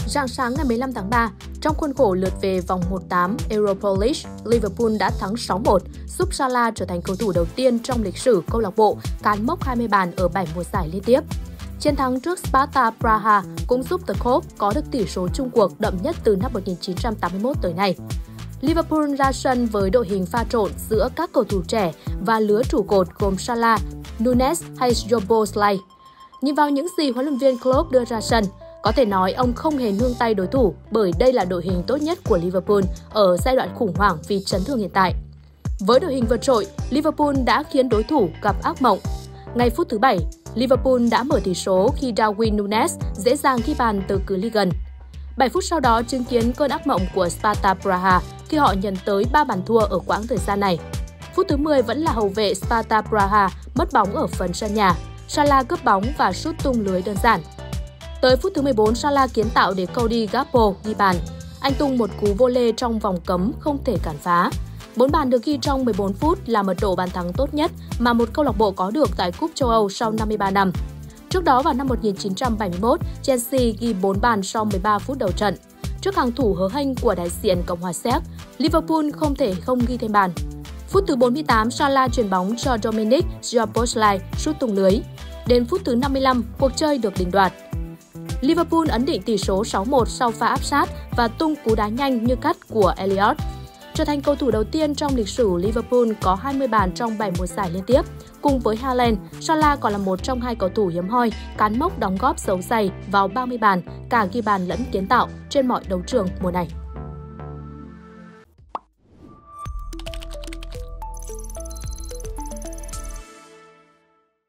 Rạng sáng ngày 15 tháng 3, trong khuôn khổ lượt về vòng 1/8 Europa League, Liverpool đã thắng 6-1, giúp Salah trở thành cầu thủ đầu tiên trong lịch sử câu lạc bộ cán mốc 20 bàn ở 7 mùa giải liên tiếp. Chiến thắng trước Sparta Praha cũng giúp The Cop có được tỷ số chung cuộc đậm nhất từ năm 1981 tới nay. Liverpool ra sân với đội hình pha trộn giữa các cầu thủ trẻ và lứa trụ cột gồm Salah, Nunez hay Szoboszlai. Nhìn vào những gì huấn luyện viên Klopp đưa ra sân, có thể nói ông không hề nương tay đối thủ bởi đây là đội hình tốt nhất của Liverpool ở giai đoạn khủng hoảng vì chấn thương hiện tại. Với đội hình vượt trội, Liverpool đã khiến đối thủ gặp ác mộng. Ngay phút thứ 7, Liverpool đã mở tỷ số khi Darwin Núñez dễ dàng ghi bàn từ cự ly gần. 7 phút sau đó chứng kiến cơn ác mộng của Sparta Praha khi họ nhận tới 3 bàn thua ở quãng thời gian này. Phút thứ 10 vẫn là hậu vệ Sparta Praha mất bóng ở phần sân nhà. Salah cướp bóng và sút tung lưới đơn giản. Tới phút thứ 14, Salah kiến tạo để Cody Gakpo ghi bàn. Anh tung một cú volley trong vòng cấm không thể cản phá. 4 bàn được ghi trong 14 phút là mật độ bàn thắng tốt nhất mà một câu lạc bộ có được tại Cúp châu Âu sau 53 năm. Trước đó vào năm 1971, Chelsea ghi 4 bàn sau 13 phút đầu trận. Trước hàng thủ hớ hênh của đại diện Cộng hòa Séc, Liverpool không thể không ghi thêm bàn. Phút thứ 48, Salah chuyền bóng cho Dominic Szoboszlai sút tung lưới. Đến phút thứ 55, cuộc chơi được định đoạt. Liverpool ấn định tỷ số 6-1 sau pha áp sát và tung cú đá nhanh như cắt của Elliott. Trở thành cầu thủ đầu tiên trong lịch sử Liverpool có 20 bàn trong 7 mùa giải liên tiếp. Cùng với Haaland, Salah còn là một trong 2 cầu thủ hiếm hoi cán mốc đóng góp dấu dày vào 30 bàn, cả ghi bàn lẫn kiến tạo trên mọi đấu trường mùa này.